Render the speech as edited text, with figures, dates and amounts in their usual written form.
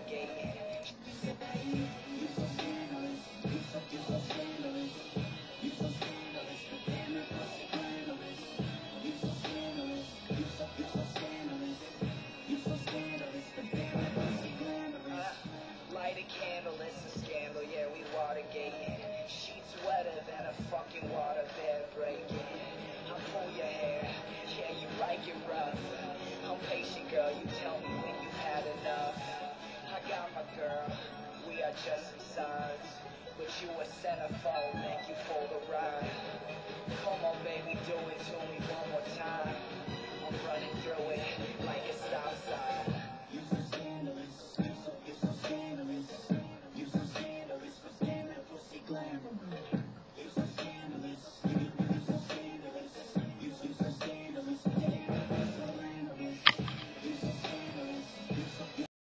Watergate. You so scandalous, you so scandalous, you so scandalous, but damn it, pussy glamorous. You so scandalous, you so scandalous, you so scandalous, but damn it, pussy glamorous. Light a candle, it's a scandal, yeah, we Watergate. Sheets wetter than a fucking waterbed breaking. I'll pull your hair, yeah, you like it rough. I'm patient, girl, you tell me when you've had enough. I got my girl, we are just some sides. But you a centerfold, thank you for the ride. Come on, baby, do it to me one more time. I'm running through it like a stop sign.